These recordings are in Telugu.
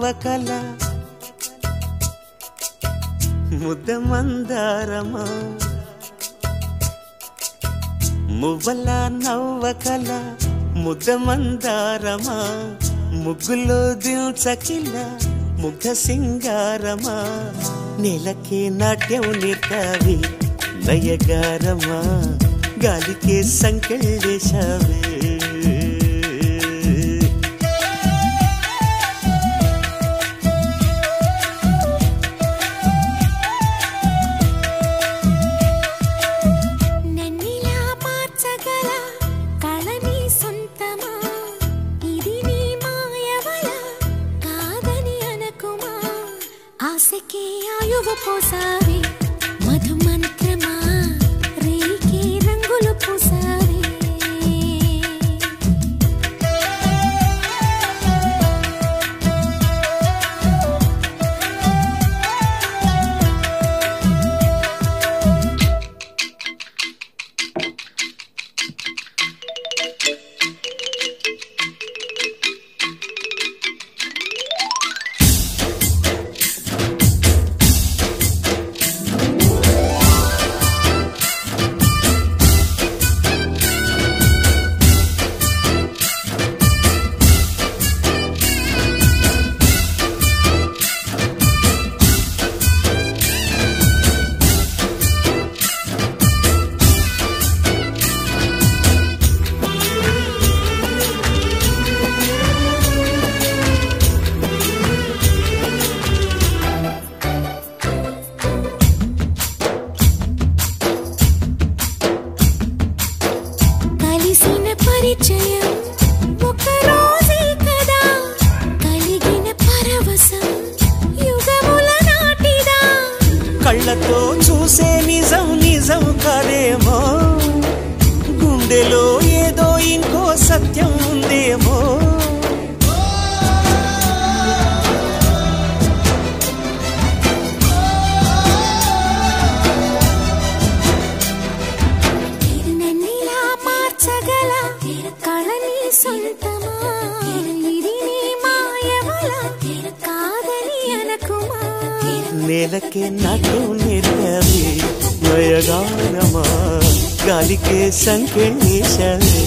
నవ్వకల ముద్ద మందారమా మువ్వల నవ్వకల ముద్ద మందారమా ముగ్గులో దిల్చకిల ముగ్ధ సింగారమా నేలకే నాట్యం నేర్తావి నయగారమా గాలికే సంకెళ్ళేశావే ఆశకే ఆయువు పోసావే మధు మంత్రమా రేకే రంగులు పోసావే పరిచయం ఒక రోజే కదా కలిగిన పరవశం యుగముల నాటిదా కళ్ళతో చూసే నిజం నిజం కాదేమో గుండెలో ఏదో ఇంకో సత్యం ఉందేమో సొంతమా ఇది నీ మాయవల కాదని అనకుమా నేలకే నాట్యం నేర్పావి నయగారమా గాలికే సంకెళ్ళేశావే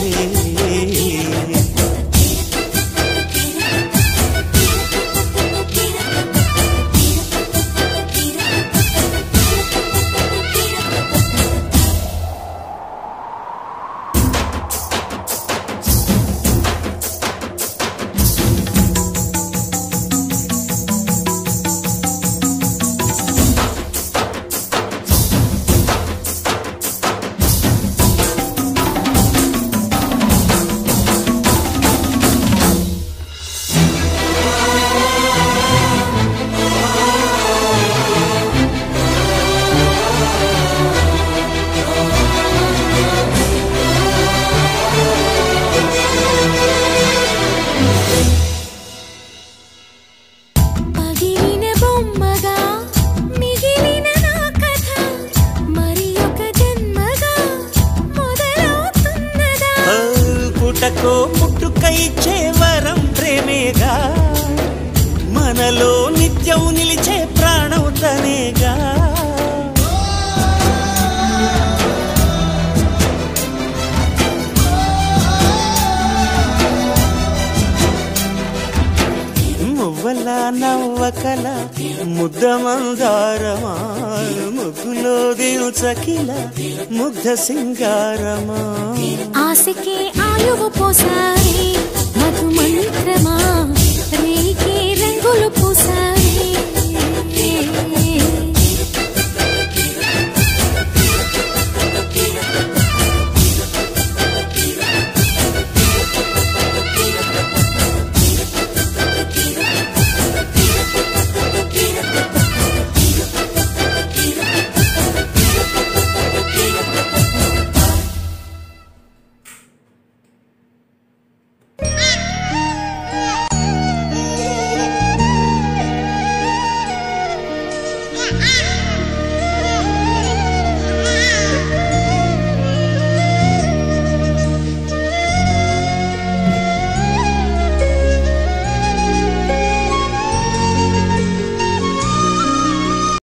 పుట్టకో పుట్టుకై వరం ప్రేమేగా మనలో నిత్యం నిలిచే ప్రాణం తనేగా మువ్వల నవ్వకల ముద్ద మందారమా ముగ్గులో దిల్చకిల ముగ్ధ సింగారమా ఆశకే ఆయువు పోసావే మధు మంత్రమా రేకే రంగులు పోసావే